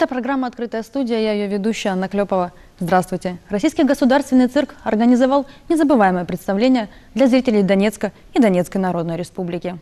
Это программа «Открытая студия», я ее ведущая Анна Клепова. Здравствуйте. Российский государственный цирк организовал незабываемое представление для зрителей Донецка и Донецкой Народной Республики.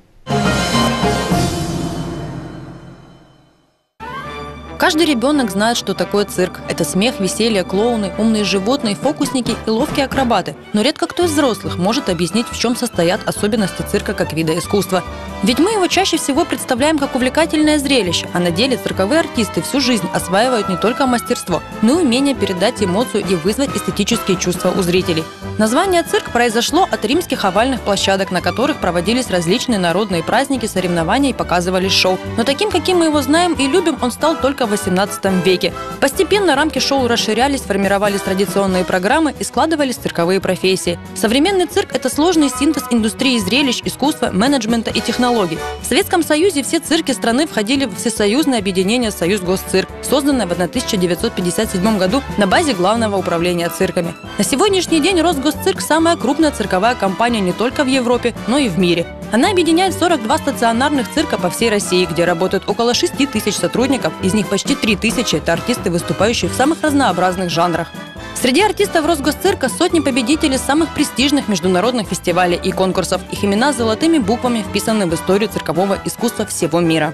Каждый ребенок знает, что такое цирк. Это смех, веселье, клоуны, умные животные, фокусники и ловкие акробаты. Но редко кто из взрослых может объяснить, в чем состоят особенности цирка как вида искусства. Ведь мы его чаще всего представляем как увлекательное зрелище, а на деле цирковые артисты всю жизнь осваивают не только мастерство, но и умение передать эмоцию и вызвать эстетические чувства у зрителей. Название «цирк» произошло от римских овальных площадок, на которых проводились различные народные праздники, соревнования и показывались шоу. Но таким, каким мы его знаем и любим, он стал только в XVIII веке. Постепенно рамки шоу расширялись, формировались традиционные программы и складывались цирковые профессии. Современный цирк – это сложный синтез индустрии зрелищ, искусства, менеджмента и технологий. В Советском Союзе все цирки страны входили в всесоюзное объединение «Союз Госцирк», созданное в 1957 году на базе Главного управления цирками. На сегодняшний день Росгосцирк – самая крупная цирковая компания не только в Европе, но и в мире. Она объединяет 42 стационарных цирка по всей России, где работают около 6 тысяч сотрудников, из них почти 3 тысячи – это артисты, выступающие в самых разнообразных жанрах. Среди артистов Росгосцирка сотни победителей самых престижных международных фестивалей и конкурсов. Их имена золотыми буквами вписаны в историю циркового искусства всего мира.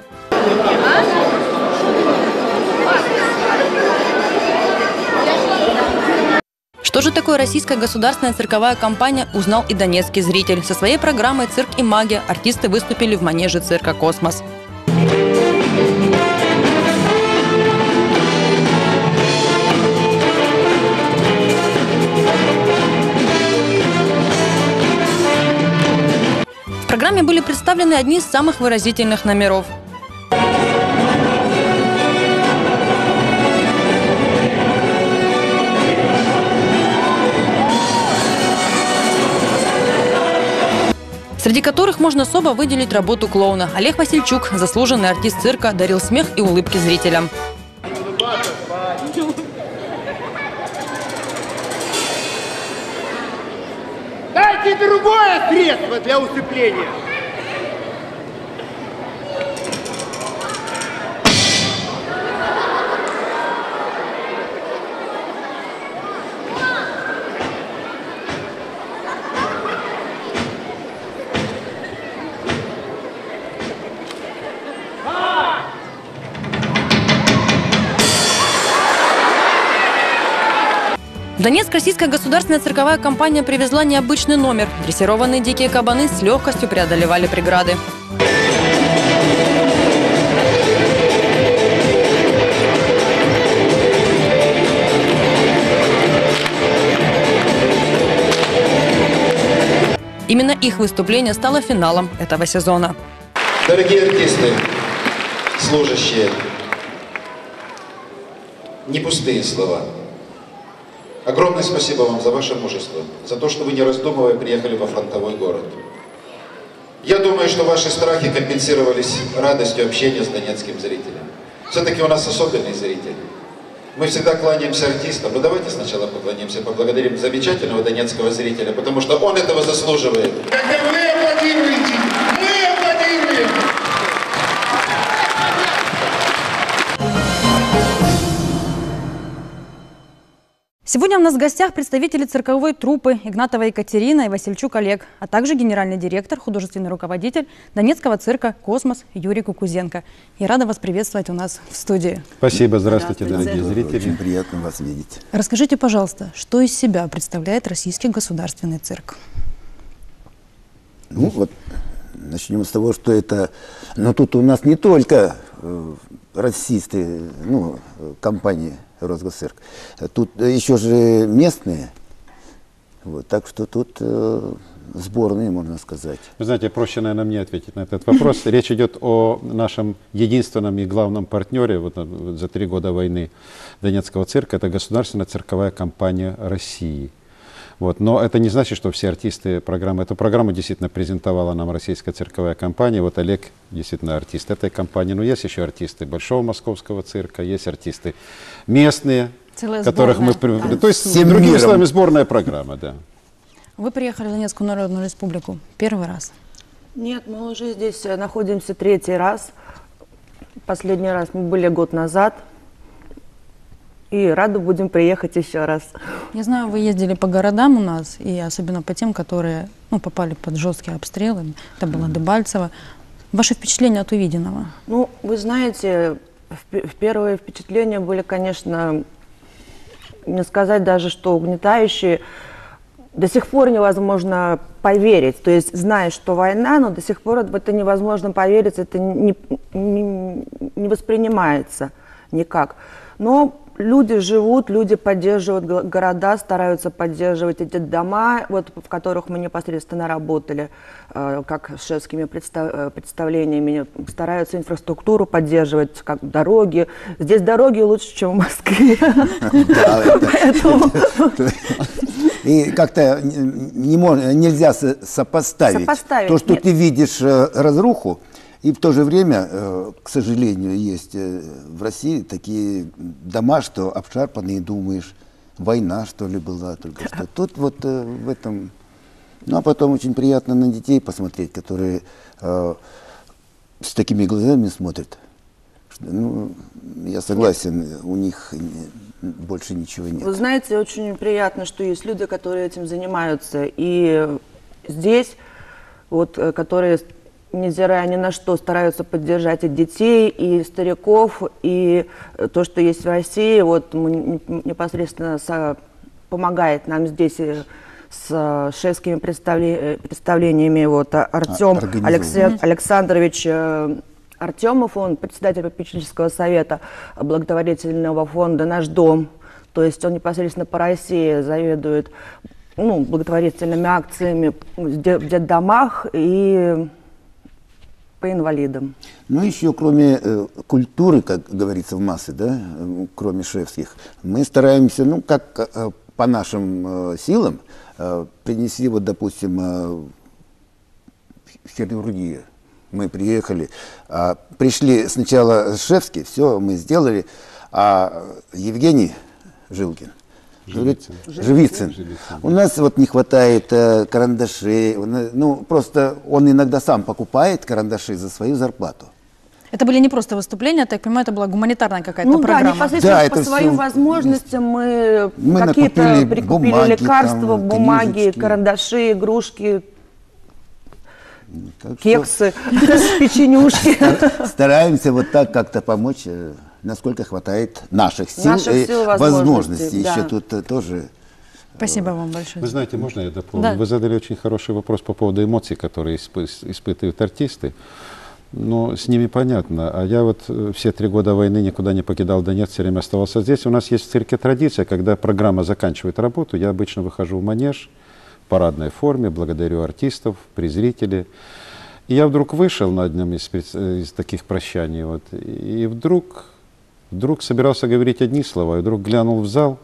Что же такое российская государственная цирковая компания, узнал и донецкий зритель. Со своей программой «Цирк и магия» артисты выступили в манеже цирка «Космос». В программе были представлены одни из самых выразительных номеров. Среди которых можно особо выделить работу клоуна. Олег Васильчук, заслуженный артист цирка, дарил смех и улыбки зрителям. Дайте другое средство для усыпления. В Донецк российская государственная цирковая компания привезла необычный номер. Дрессированные дикие кабаны с легкостью преодолевали преграды. Именно их выступление стало финалом этого сезона. Дорогие артисты, служащие, не пустые слова. Огромное спасибо вам за ваше мужество, за то, что вы, не раздумывая, приехали во фронтовой город. Я думаю, что ваши страхи компенсировались радостью общения с донецким зрителем. Все-таки у нас особенный зритель. Мы всегда кланяемся артистам, но давайте сначала поклонимся, поблагодарим замечательного донецкого зрителя, потому что он этого заслуживает. Когда вы аплодируете, мы аплодируем! Сегодня у нас в гостях представители цирковой труппы Игнатова Екатерина и Васильчук Олег, а также генеральный директор, художественный руководитель Донецкого цирка «Космос» Юрий Кукузенко. Я рада вас приветствовать у нас в студии. Спасибо, здравствуйте, дорогие зрители. Очень приятно вас видеть. Расскажите, пожалуйста, что из себя представляет российский государственный цирк? Ну вот, начнем с того, что это... Но тут у нас не только российские, компании Росгосцирк. Тут еще же местные. Вот, так что тут сборные, можно сказать. Вы знаете, проще, наверное, мне ответить на этот вопрос. Речь идет о нашем единственном и главном партнере за 3 года войны Донецкого цирка. Это государственная цирковая компания России. Вот. Но это не значит, что все артисты программы. Эту программу действительно презентовала нам российская цирковая компания. Вот Олег действительно артист этой компании. Но есть еще артисты Большого Московского цирка, есть артисты местные, которых мы... То есть, другими словами, сборная программа, да. Вы приехали в Донецкую Народную Республику первый раз? Нет, мы уже здесь находимся 3-й раз. Последний раз мы были год назад. И рады будем приехать еще раз. Я знаю, вы ездили по городам у нас, и особенно по тем, которые попали под жесткие обстрелы. Это было Дебальцево. Ваши впечатления от увиденного? Ну, вы знаете, первые впечатления были, конечно, не сказать даже, что угнетающие. До сих пор невозможно поверить. То есть, зная, что война, но до сих пор в это невозможно поверить, это не воспринимается никак. Но люди живут, люди поддерживают города, стараются поддерживать эти дома, вот, в которых мы непосредственно работали, как с шефскими представлениями, стараются инфраструктуру поддерживать, как дороги. Здесь дороги лучше, чем в Москве. И как-то нельзя сопоставить то, что ты видишь разруху, и в то же время, к сожалению, есть в России такие дома, что обшарпанные, думаешь, война, что ли, была только что. Тут вот в этом... Ну, а потом очень приятно на детей посмотреть, которые с такими глазами смотрят. Ну, я согласен, у них больше ничего нет. Вы знаете, очень приятно, что есть люди, которые этим занимаются. И здесь, вот, которые, невзирая ни на что, стараются поддержать и детей, и стариков, и то, что есть в России, вот непосредственно помогает нам здесь с шефскими представлениями. Вот Артем Александрович Артемов, он председатель попечительского совета благотворительного фонда «Наш дом». То есть он непосредственно по России заведует благотворительными акциями в детдомах и по инвалидам. Ну, еще кроме культуры, как говорится в массы, да, кроме шефских, мы стараемся, ну, как по нашим силам, принести, вот, допустим, хирургию. Мы приехали, пришли сначала Шефский, все мы сделали, а Евгений Жилкин, Живицын. У нас вот не хватает карандашей, ну просто он иногда сам покупает карандаши за свою зарплату. Это были не просто выступления, так понимаю, это была гуманитарная какая-то программа. Да, непосредственно по своим возможностям мы какие-то прикупили лекарства, бумаги, карандаши, игрушки, кексы, печенюшки. Стараемся вот так как-то помочь, насколько хватает наших сил и возможностей. Еще тут тоже... Спасибо вам большое. Вы знаете, можно я дополню? Да. Вы задали очень хороший вопрос по поводу эмоций, которые испытывают артисты. Но с ними понятно. А я вот все 3 года войны никуда не покидал Донецк, все время оставался здесь. У нас есть в цирке традиция, когда программа заканчивает работу, я обычно выхожу в манеж, в парадной форме, благодарю артистов, зрителей. И я вдруг вышел на одном из таких прощаний, вот, и вдруг собирался говорить одни слова, и вдруг глянул в зал.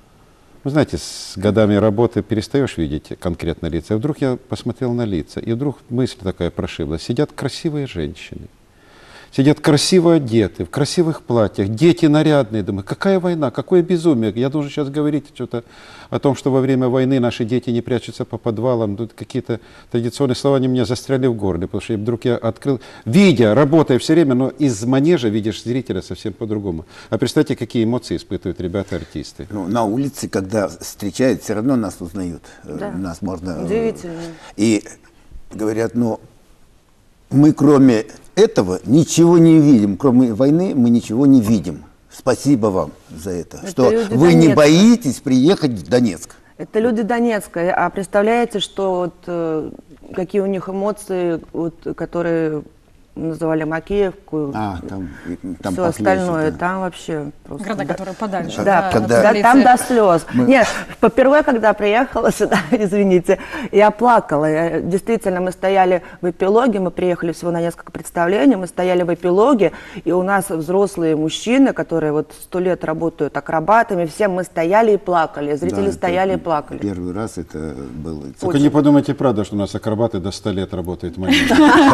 Вы знаете, с годами работы перестаешь видеть конкретно лица. И вдруг я посмотрел на лица, и вдруг мысль такая прошибла. Сидят красивые женщины, сидят красиво одеты, в красивых платьях, дети нарядные. Думаю, какая война, какое безумие. Я должен сейчас говорить что-то о том, что во время войны наши дети не прячутся по подвалам. Тут какие-то традиционные слова, они меня застряли в горле, потому что вдруг я открыл, видя, работая все время, но из манежа видишь зрителя совсем по-другому. А представьте, какие эмоции испытывают ребята-артисты. Ну, на улице, когда встречают, все равно нас узнают. Да. Нас можно... Удивительно. И говорят, ну, мы кроме этого ничего не видим. Кроме войны мы ничего не видим. Спасибо вам за это что вы не боитесь приехать в Донецк. Это люди Донецка. А представляете, что вот, какие у них эмоции, вот, которые называли Макеевку, там все остальное, да. Там вообще просто... Города, которые подальше. Да, там до слез. Нет, впервые, когда приехала сюда, извините, я плакала. Действительно, мы стояли в эпилоге, мы приехали всего на несколько представлений, мы стояли в эпилоге, и у нас взрослые мужчины, которые вот 100 лет работают акробатами, все мы стояли и плакали, зрители стояли и плакали. Первый раз это было... Только не подумайте, правда, что у нас акробаты до 100 лет работают в манеже.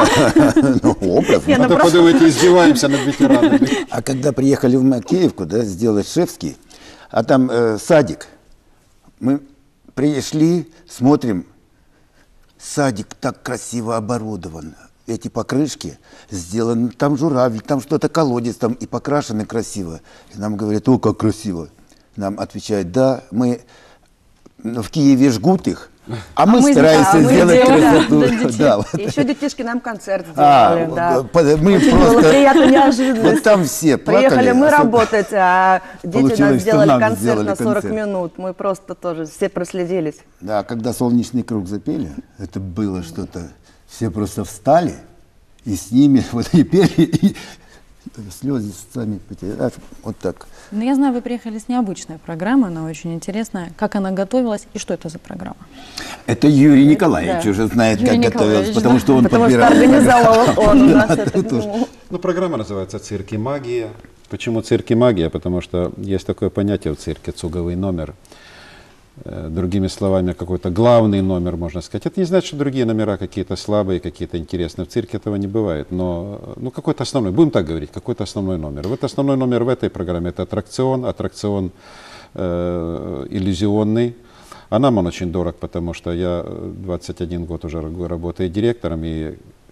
А то подумайте, издеваемся над ветеранами. А когда приехали в Макеевку, да, сделать Шефский, а там садик, мы пришли, смотрим, садик так красиво оборудован, эти покрышки сделаны, там журавль, там что-то колодец, там и покрашены красиво. И нам говорят, о, как красиво. Нам отвечают, да, мы в Киеве жгут их, а мы стараемся сделать красоту. Да, вот. Еще детишки нам концерт сделали. Да. Мы Очень просто... было приятная неожиданность. Вот там все плакали. Приехали мы работать, а дети нас Получилось, что сделали нам концерт сделали на 40 концерт. минут. Мы просто тоже все проследились. Да, когда «Солнечный круг» запели, это было что-то... Все просто встали, и с ними вот и пели, и слезы сами потекли. Вот так. Но я знаю, вы приехали с необычной программой, она очень интересная. Как она готовилась и что это за программа? Это Юрий Николаевич Да. уже знает, Юрий как готовилась, Николаевич, потому да. что он Потому что подбирал. организовал он у нас Да, это. тут уж. Ну, программа называется «Цирк и магия». Почему цирк и магия? Потому что есть такое понятие в цирке «цуговый номер». Другими словами, какой-то главный номер, можно сказать. Это не значит, что другие номера какие-то слабые, какие-то интересные. В цирке этого не бывает. Но какой-то основной, будем так говорить, какой-то основной номер. Вот основной номер в этой программе – это аттракцион иллюзионный. А нам он очень дорог, потому что я 21 год уже работаю директором, и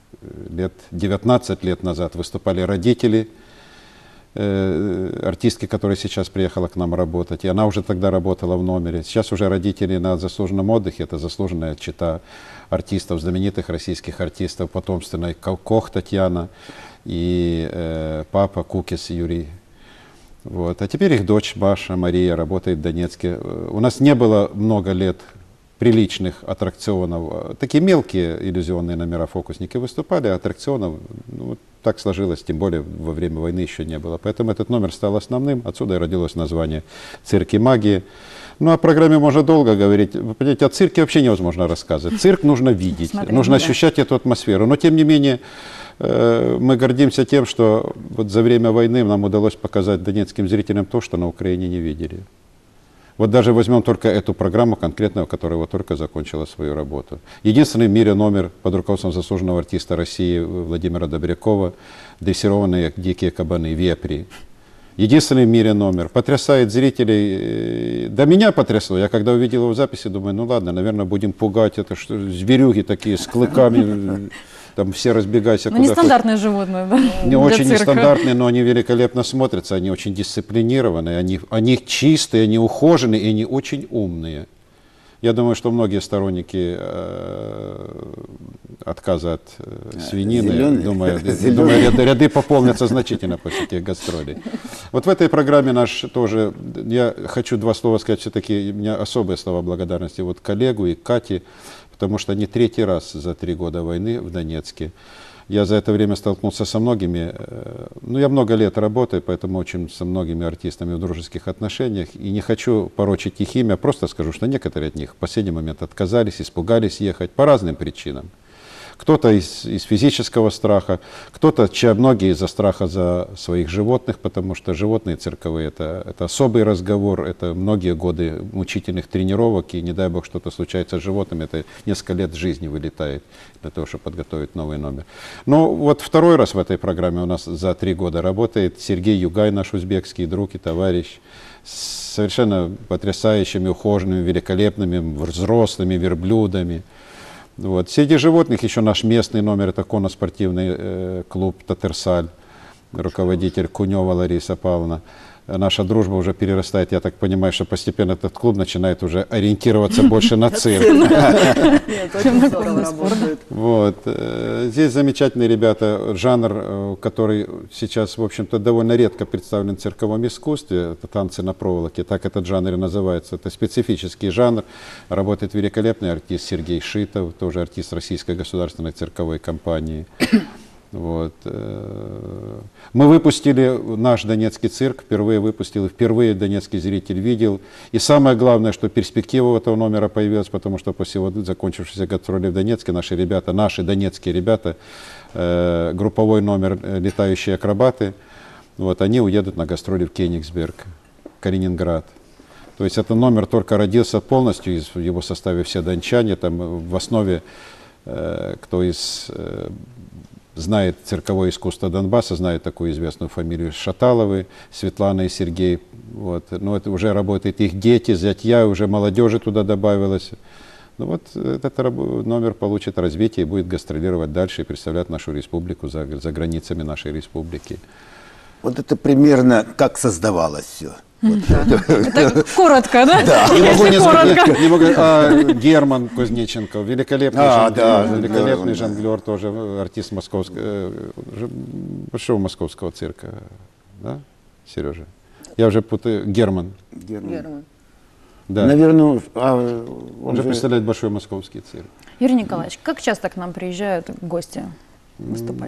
19 лет назад выступали родители артистки, которая сейчас приехала к нам работать, и она уже тогда работала в номере. Сейчас уже родители на заслуженном отдыхе, это заслуженная чета артистов, знаменитых российских артистов, потомственной Кох Татьяна и папа Кукис Юрий. Вот. А теперь их дочь Маша, Мария, работает в Донецке. У нас не было много лет приличных аттракционов. Такие мелкие иллюзионные номера фокусники выступали, а аттракционов вот так сложилось, тем более во время войны еще не было. Поэтому этот номер стал основным, отсюда и родилось название «Цирк и магия». Ну, о программе можно долго говорить. Вы понимаете, о цирке вообще невозможно рассказывать. Цирк нужно видеть, нужно ощущать эту атмосферу. Но, тем не менее, мы гордимся тем, что вот за время войны нам удалось показать донецким зрителям то, что на Украине не видели. Вот даже возьмем только эту программу конкретную, которая вот только закончила свою работу. Единственный в мире номер под руководством заслуженного артиста России Владимира Добрякова «Дрессированные дикие кабаны, вепри». Единственный в мире номер. Потрясает зрителей. Да меня потрясло. Я когда увидел его в записи, думаю, ну ладно, наверное, будем пугать. Это что, зверюги такие с клыками. Там все разбегайся. Ну, нестандартные животные, да? Не очень нестандартные, но они великолепно смотрятся, они очень дисциплинированные, они чистые, они ухоженные и они очень умные. Я думаю, что многие сторонники отказа от свинины, думаю, ряды пополнятся значительно после этих гастролей. Вот в этой программе наш тоже, я хочу два слова сказать, все-таки у меня особые слова благодарности вот коллегу и Кате, потому что они третий раз за 3 года войны в Донецке. Я за это время столкнулся со многими, ну я много лет работаю, поэтому очень со многими артистами в дружеских отношениях, и не хочу порочить их имя, просто скажу, что некоторые от них в последний момент отказались, испугались ехать по разным причинам. Кто-то из физического страха, кто-то, многие из-за страха за своих животных, потому что животные цирковые это особый разговор, это многие годы мучительных тренировок, и не дай бог что-то случается с животными, это несколько лет жизни вылетает для того, чтобы подготовить новый номер. Ну вот второй раз в этой программе у нас за 3 года работает Сергей Югай, наш узбекский друг и товарищ, с совершенно потрясающими, ухоженными, великолепными, взрослыми верблюдами. Вот. Среди животных еще наш местный номер, это конно-спортивный клуб «Татарсаль», руководитель Кунева Лариса Павловна. Наша дружба уже перерастает, я так понимаю, что постепенно этот клуб начинает уже ориентироваться больше на цирк. Вот. Здесь замечательные ребята, жанр, который сейчас, в общем-то, довольно редко представлен в цирковом искусстве, это танцы на проволоке, так этот жанр и называется, это специфический жанр, работает великолепный артист Сергей Шитов, тоже артист Российской государственной цирковой компании. Вот. Мы выпустили наш донецкий цирк, впервые выпустил, и впервые донецкий зритель видел. И самое главное, что перспектива этого номера появилась, потому что после закончившейся гастроли в Донецке наши донецкие ребята, групповой номер «Летающие акробаты», вот, они уедут на гастроли в Кенигсберг, Калининград. То есть этот номер только родился полностью, в его составе все дончане, там в основе кто знает цирковое искусство Донбасса, знает такую известную фамилию Шаталовы, Светлана и Сергей. Вот. Но это уже работают их дети, зятья, уже молодежи туда добавилось. Ну вот этот номер получит развитие и будет гастролировать дальше и представлять нашу республику за границами нашей республики. Вот это примерно как создавалось все. Это коротко, да? Не могу не сказать, Герман Кузнеченко, великолепный жонглер, тоже артист большого московского цирка, да, Сережа? Я уже путаю, Герман. Да. Наверное, Он же представляет большой московский цирк. Юрий Николаевич, как часто к нам приезжают гости выступать?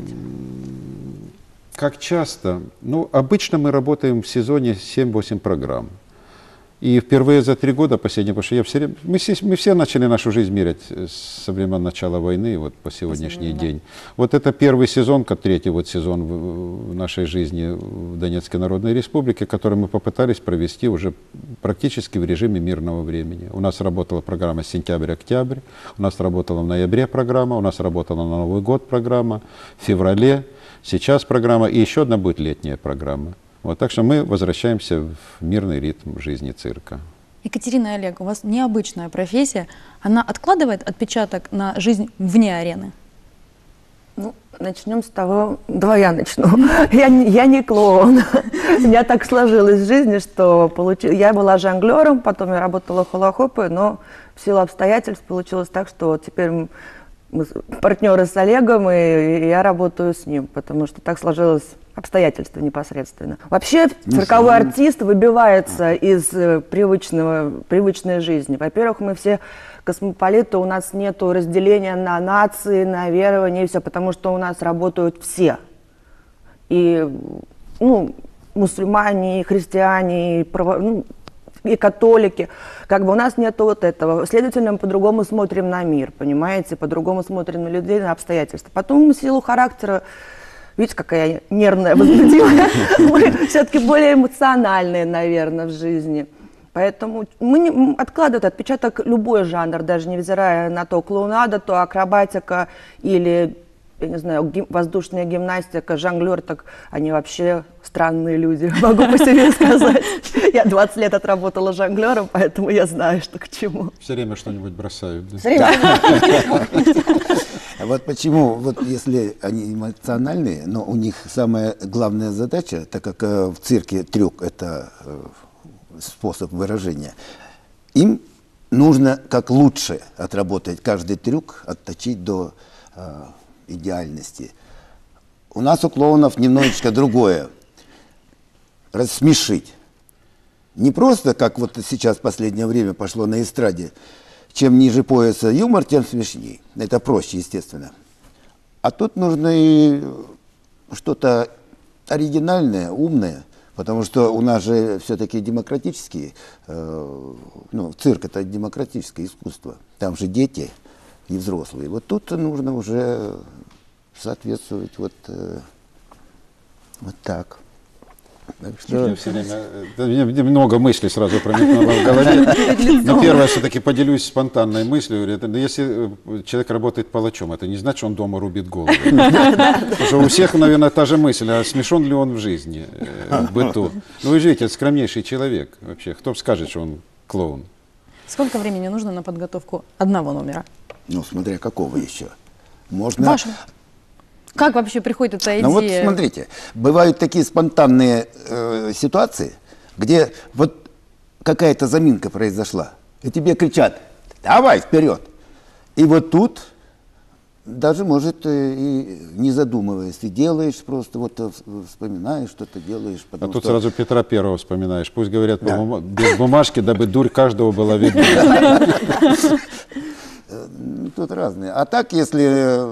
Как часто? Ну, обычно мы работаем в сезоне 7-8 программ. И впервые за 3 года последние, потому что мы все начали нашу жизнь мерять со времен начала войны, вот по сегодняшний день. Вот это первый сезон, третий вот сезон в нашей жизни в Донецкой Народной Республике, который мы попытались провести уже практически в режиме мирного времени. У нас работала программа сентябрь-октябрь, у нас работала в ноябре программа, у нас работала на Новый год программа, в феврале, сейчас программа, и еще одна будет летняя программа. Вот, так что мы возвращаемся в мирный ритм жизни цирка. Екатерина и Олег, у вас необычная профессия. Она откладывает отпечаток на жизнь вне арены? Ну, начнем с того, давай я начну. Я не клоун. У меня так сложилось в жизни, что я была жонглером, потом я работала в хула-хопе, но в силу обстоятельств получилось так, что теперь мы партнеры с Олегом, и я работаю с ним, потому что так сложилось обстоятельства непосредственно. Вообще цирковой артист выбивается из привычной жизни. Во-первых, мы все космополиты, у нас нет разделения на нации, на верования и все, потому что у нас работают все. И мусульмане, и христиане, и католики. Как бы у нас нету вот этого. Следовательно, мы по-другому смотрим на мир, понимаете, по-другому смотрим на людей, на обстоятельства. Потом в силу характера, видите, какая я нервная, возбудимая, мы все-таки более эмоциональные, наверное, в жизни. Поэтому мы не откладывают отпечаток любой жанр, даже невзирая на то, клоунада, то акробатика или, я не знаю, воздушная гимнастика, жонглер, так они вообще странные люди, могу по себе сказать. Я 20 лет отработала жонглером, поэтому я знаю, что к чему. Все время что-нибудь бросают. Вот почему, вот если они эмоциональные, но у них самая главная задача, так как в цирке трюк – это способ выражения, им нужно как лучше отработать каждый трюк, отточить до идеальности. У нас у клоунов немножечко другое. Рассмешить. Не просто, как вот сейчас в последнее время пошло на эстраде, чем ниже пояса юмор, тем смешнее. Это проще, естественно. А тут нужно и что-то оригинальное, умное, потому что у нас же все-таки демократические, цирк – это демократическое искусство. Там же дети и взрослые. Вот тут нужно уже соответствовать вот так. Мне много мыслей сразу промелькнуло в голове. Но первое, все-таки поделюсь спонтанной мыслью. Если человек работает палачом, это не значит, что он дома рубит голову. Потому что у всех, наверное, та же мысль, а смешон ли он в жизни, в быту. Ну вы же видите, это скромнейший человек вообще. Кто скажет, что он клоун? Сколько времени нужно на подготовку одного номера? Ну, смотря какого еще. Можно... Вашего. Как вообще приходит эта идея? Ну вот смотрите, бывают такие спонтанные ситуации, где вот какая-то заминка произошла, и тебе кричат: давай вперед. И вот тут даже, может, и не задумываясь, ты делаешь просто, вот вспоминаешь, что-то делаешь. А тут сразу Петра Первого вспоминаешь. Пусть говорят без бумажки, дабы дурь каждого была видна. Тут разные. А так, если,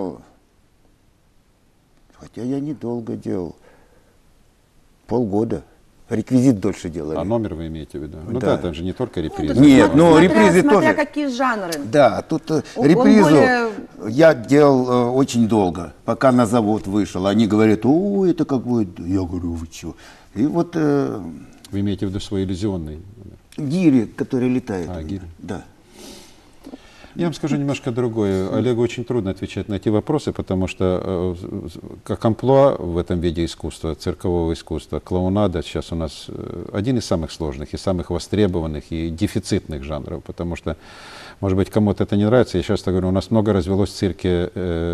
хотя я недолго делал, полгода. Реквизит дольше делали. А номер вы имеете в виду? Ну да, там же не только репризы. Нет, репризы тоже. Смотря какие жанры. Да, тут репризу я делал очень долго, пока на завод вышел. Они говорят: о, это как будет. Я говорю: вы что? И вот... Вы имеете в виду свой иллюзионный номер? Гири, который летает. Гири. Да. Я вам скажу немножко другое. Олегу очень трудно отвечать на эти вопросы, потому что как амплуа в этом виде искусства, циркового искусства, клоунада сейчас у нас один из самых сложных и самых востребованных и дефицитных жанров, потому что, может быть, кому-то это не нравится. Я часто говорю, у нас много развелось в цирке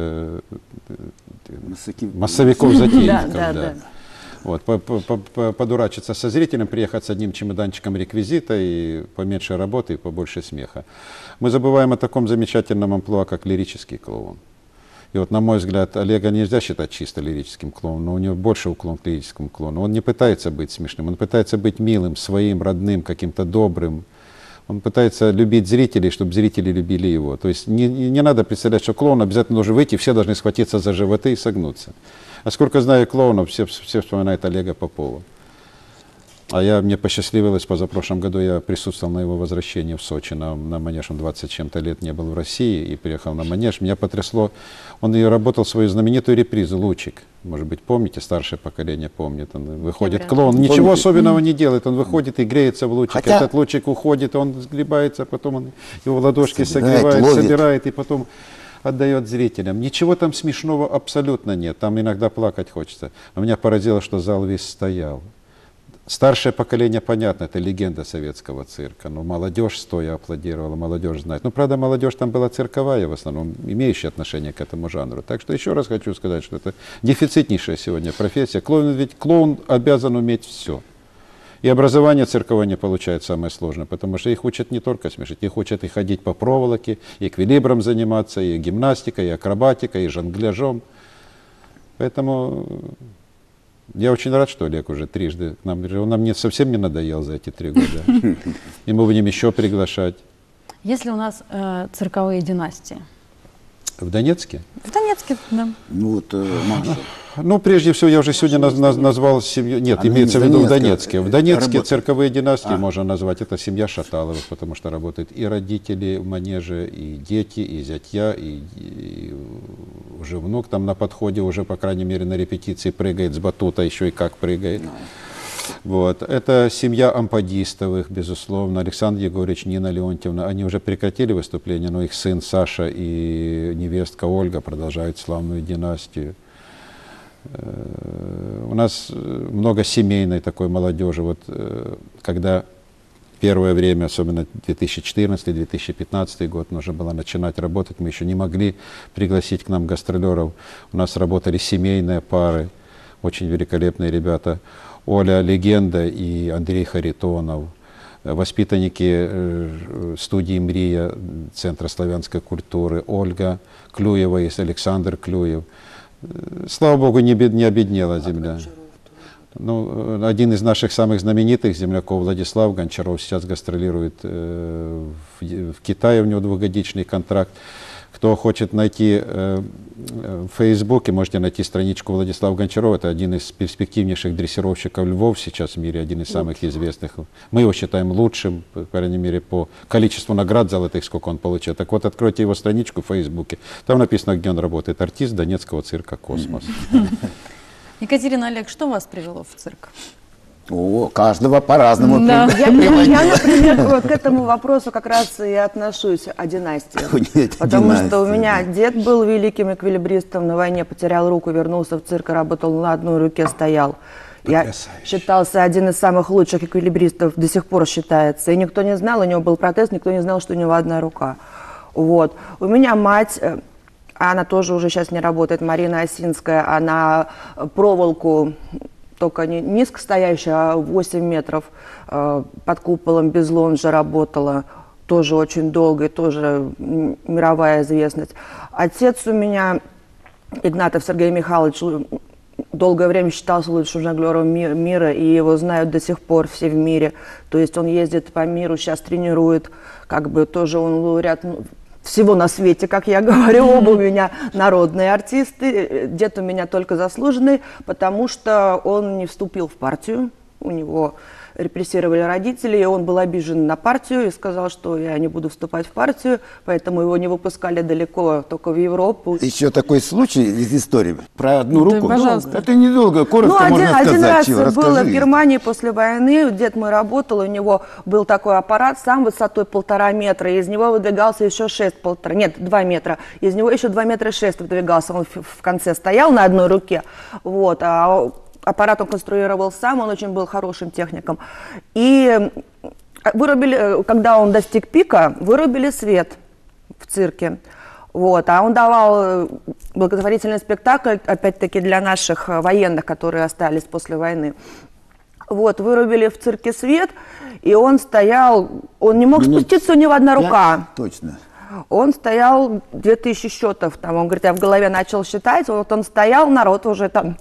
массовиков-затейников. Да. Вот, подурачиться со зрителем, приехать с одним чемоданчиком реквизита и поменьше работы и побольше смеха. Мы забываем о таком замечательном амплуа, как лирический клоун. И вот, на мой взгляд, Олега нельзя считать чисто лирическим клоуном, но у него больше уклон к лирическому клоуну. Он не пытается быть смешным, он пытается быть милым, своим, родным, каким-то добрым. Он пытается любить зрителей, чтобы зрители любили его. То есть не надо представлять, что клоун обязательно должен выйти, все должны схватиться за животы и согнуться. А сколько знаю клоунов, все вспоминают Олега Попова. А мне посчастливилось, позапрошлом году я присутствовал на его возвращении в Сочи на манеж. Он 20 с чем-то лет не был в России и приехал на манеж. Меня потрясло. Он и работал свою знаменитую репризу «Лучик». Может быть, помните, старшее поколение помнит. Он выходит, клоун, ничего особенного не делает. Он выходит и греется в лучик. Этот лучик уходит, он сгребается, потом он его в ладошки согревает, собирает и потом отдает зрителям. Ничего там смешного абсолютно нет. Там иногда плакать хочется. Но меня поразило, что зал весь стоял. Старшее поколение, понятно, это легенда советского цирка. Но молодежь стоя аплодировала, молодежь знает. Ну, правда, молодежь там была цирковая, в основном, имеющая отношение к этому жанру. Так что еще раз хочу сказать, что это дефицитнейшая сегодня профессия. Ведь клоун обязан уметь все. И образование цирковое не получает самое сложное, потому что их учат не только смешить, их учат и ходить по проволоке, и эквилибром заниматься, и гимнастикой, и акробатикой, и жонгляжом. Поэтому я очень рад, что Олег уже трижды к нам. Он нам совсем не надоел за эти 3 года. И мы будем еще приглашать. Есть ли у нас цирковые династии? В Донецке? В Донецке, да. Ну вот, Маша. Ну, прежде всего, я уже сегодня назвал семью. Нет, имеется в виду в Донецке. В Донецке цирковые династии можно назвать. Это семья Шаталовых, потому что работают и родители в манеже, и дети, и зятья, и уже внук там на подходе, уже, по крайней мере, на репетиции прыгает с батута, еще и как прыгает. Вот. Это семья Ампадистовых, безусловно, Александр Егорович, Нина Леонтьевна. Они уже прекратили выступление, но их сын Саша и невестка Ольга продолжают славную династию. У нас много семейной такой молодежи. Вот, когда первое время, особенно 2014-2015 год, нужно было начинать работать, мы еще не могли пригласить к нам гастролеров. У нас работали семейные пары, очень великолепные ребята. Оля Легенда и Андрей Харитонов, воспитанники студии «Мрия», Центра славянской культуры, Ольга Клюева и Александр Клюев. Слава Богу, не обеднела земля. Ну, один из наших самых знаменитых земляков, Владислав Гончаров, сейчас гастролирует в Китае, у него 2-годичный контракт. Кто хочет найти в Фейсбуке, можете найти страничку Владислава Гончарова. Это один из перспективнейших дрессировщиков львов сейчас в мире, один из самых известных. Мы его считаем лучшим, по крайней мере, по количеству наград золотых, сколько он получил. Так вот, откройте его страничку в Фейсбуке. Там написано, где он работает. Артист Донецкого цирка «Космос». Екатерина, Олег, что вас привело в цирк? О, каждого по-разному. Да. Я, например, вот к этому вопросу как раз и отношусь о династии. Потому что у меня дед был великим эквилибристом, на войне потерял руку, вернулся в цирк, работал на одной руке, стоял. Я считался один из самых лучших эквилибристов, до сих пор считается. И никто не знал, у него был протез, никто не знал, что у него одна рука. Вот. У меня мать, она тоже уже сейчас не работает, Марина Осинская, она проволоку, только не низкостоящая, а 8 метров, под куполом без лонжа работала, тоже очень долго, и тоже мировая известность. Отец у меня, Игнатов Сергей Михайлович, долгое время считался лучшим жонглером мира, и его знают до сих пор все в мире. То есть он ездит по миру, сейчас тренирует, как бы тоже он лауреат всего на свете, как я говорю. Оба у меня народные артисты, дед у меня только заслуженный, потому что он не вступил в партию, у него репрессировали родители, и он был обижен на партию и сказал, что я не буду вступать в партию, поэтому его не выпускали далеко, только в Европу. Еще такой случай из истории про одну Да, руку. пожалуйста. Это недолго, коротко можно сказать. Один раз Чего, было в расскажи. Германии после войны, дед мой работал, у него был такой аппарат сам высотой 1,5 метра, и из него выдвигался еще 2 метра, из него еще 2 метра 6 выдвигался, он в конце стоял на одной руке, вот, а аппарат он конструировал сам, он очень был хорошим техником. И вырубили, когда он достиг пика, вырубили свет в цирке. Вот, а он давал благотворительный спектакль, опять-таки, для наших военных, которые остались после войны. Вот, вырубили в цирке свет, и он стоял, он не мог спуститься, у него одна рука. Точно. Он стоял 2000 счетов, там, он говорит, я в голове начал считать, вот он стоял, народ уже там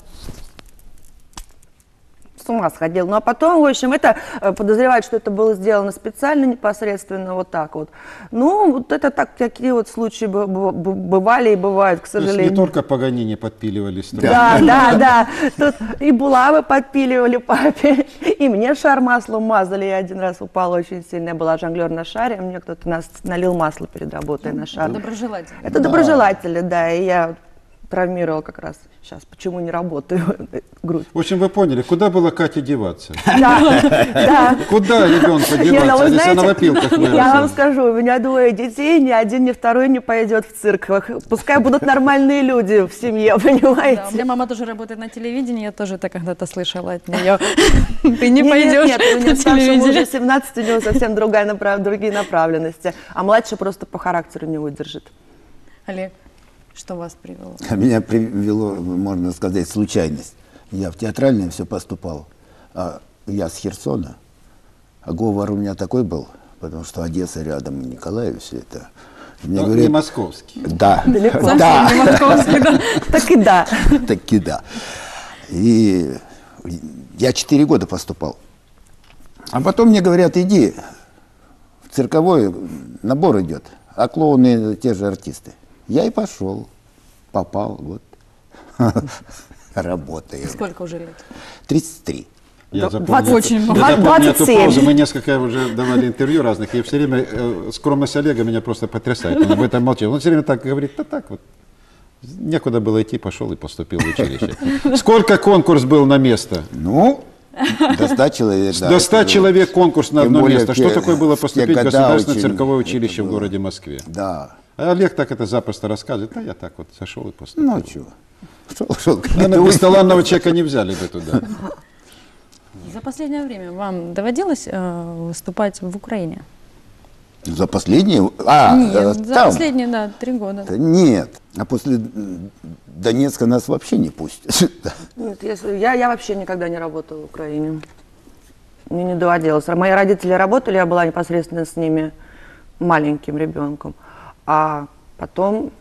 с ума сходил. Ну а потом, в общем, это подозревают, что это было сделано специально, непосредственно вот так вот. Ну, вот это так, такие вот случаи бывали и бывают, к То есть сожалению. не только Паганини подпиливали струны. Да. Тут и булавы подпиливали папе, и мне шар маслом мазали. Я один раз упала очень сильно, я была жонглер на шаре, мне кто-то налил масло перед работой на шар. Доброжелательно. Это доброжелатели, да, и я травмировала как раз сейчас, почему не работаю, грудь. В общем, вы поняли, куда была Катя деваться? Да. Куда ребенку Не, ну, деваться, вы если на знаете, опилках я вам выросла? скажу, у меня 2 детей, ни один, ни второй не пойдет в цирк. Пускай будут нормальные люди в семье, Да, у понимаете? меня мама тоже работает на телевидении, я тоже это когда-то слышала от нее. Ты не Нет, пойдешь у на него старшему уже телевидение. 17, у него совсем другие направленности. А младший просто по характеру не выдержит. Олег, что вас привело? А меня привело, можно сказать, случайность. Я в театральное все поступал, а я с Херсона, а говор у меня такой был, потому что Одесса рядом, и Николаев, все это. Мне Ну, говорят, не московский. да, Далеко. да, Не московский, да. Так и да. таки да. И я 4 года поступал. А потом мне говорят, иди, в цирковой набор идет, а клоуны те же артисты. Я и пошел, попал, вот, работаю. Сколько уже лет? 33. Я Очень запомнил, много. я запомнил эту 27. паузу. Мы несколько уже давали интервью разных, и все время скромность Олега меня просто потрясает. Он об этом молчал. Он все время так говорит, да так вот. Некуда было идти, пошел и поступил в училище. Сколько конкурс был на место? Ну, до 100 человек, да. До 100 человек конкурс на Тем одно более место. в Что те- такое было в те поступить в года Государственное очень цирковое это училище в было. городе Москве? Да. А Олег так это запросто рассказывает. Да, я так вот сошел и поступил. Ну, а чего? Шел. Наверное, бесталанного человека не взяли бы туда. За последнее время вам доводилось выступать в Украине? За последние? Нет, за там? последние, да, 3 года. Да нет. А после Донецка нас вообще не пустят. Нет, я вообще никогда не работала в Украине. Мне не доводилось. Мои родители работали, я была непосредственно с ними маленьким ребенком. А потом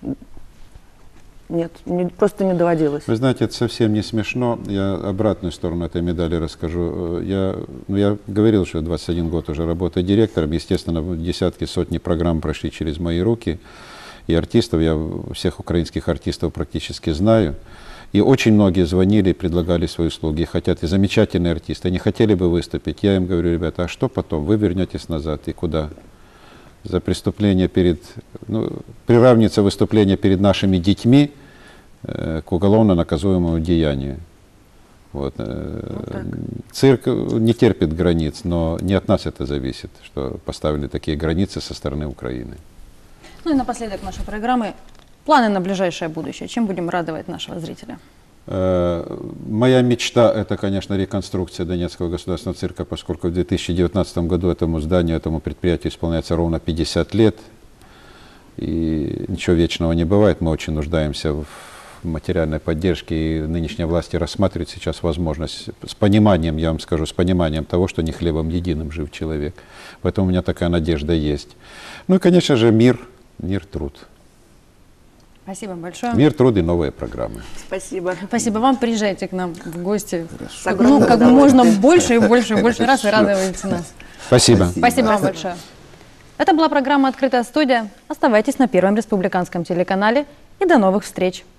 нет, просто не доводилось. Вы знаете, это совсем не смешно. Я обратную сторону этой медали расскажу. Я говорил, что 21 год уже работаю директором. Естественно, десятки, сотни программ прошли через мои руки. И артистов, я всех украинских артистов практически знаю. И очень многие звонили, предлагали свои услуги. Хотят, и замечательные артисты, они хотели бы выступить. Я им говорю, ребята, а что потом? Вы вернетесь назад. И куда? За преступление приравнится выступление перед нашими детьми к уголовно наказуемому деянию. Вот. Цирк не терпит границ, но не от нас это зависит, что поставили такие границы со стороны Украины. Ну и напоследок нашей программы. Планы на ближайшее будущее. Чем будем радовать нашего зрителя? Моя мечта – это, конечно, реконструкция Донецкого государственного цирка, поскольку в 2019 году этому зданию, этому предприятию исполняется ровно 50 лет. И ничего вечного не бывает. Мы очень нуждаемся в материальной поддержке, и нынешние власти рассматривают сейчас возможность, с пониманием, я вам скажу, с пониманием того, что не хлебом единым жив человек. Поэтому у меня такая надежда есть. Ну и, конечно же, мир, труд. Спасибо большое. Мир, труд и новые программы. Спасибо. Спасибо вам. Приезжайте к нам в гости. С огромным Как удовольствием. можно больше и больше и больше раз и радуйте нас. Спасибо. Спасибо вам большое. Это была программа «Открытая студия». Оставайтесь на Первом республиканском телеканале и до новых встреч.